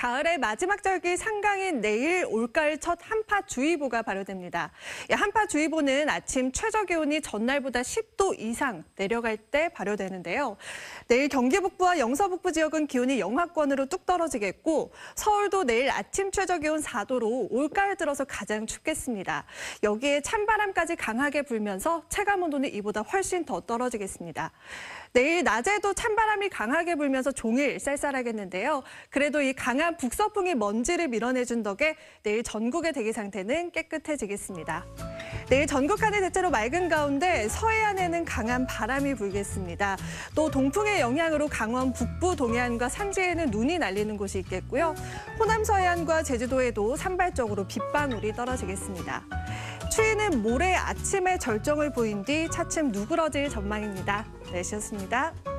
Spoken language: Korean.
가을의 마지막 절기 상강인 내일 올가을 첫 한파주의보가 발효됩니다. 한파주의보는 아침 최저기온이 전날보다 10도 이상 내려갈 때 발효되는데요. 내일 경기 북부와 영서 북부 지역은 기온이 영하권으로 뚝 떨어지겠고 서울도 내일 아침 최저기온 4도로 올가을 들어서 가장 춥겠습니다. 여기에 찬바람까지 강하게 불면서 체감온도는 이보다 훨씬 더 떨어지겠습니다. 내일 낮에도 찬바람이 강하게 불면서 종일 쌀쌀하겠는데요. 그래도 이 강한 북서풍이 먼지를 밀어내준 덕에 내일 전국의 대기 상태는 깨끗해지겠습니다. 내일 전국 하늘 대체로 맑은 가운데 서해안에는 강한 바람이 불겠습니다. 또 동풍의 영향으로 강원 북부 동해안과 산지에는 눈이 날리는 곳이 있겠고요. 호남 서해안과 제주도에도 산발적으로 빗방울이 떨어지겠습니다. 추위는 모레 아침에 절정을 보인 뒤 차츰 누그러질 전망입니다. 날씨였습니다.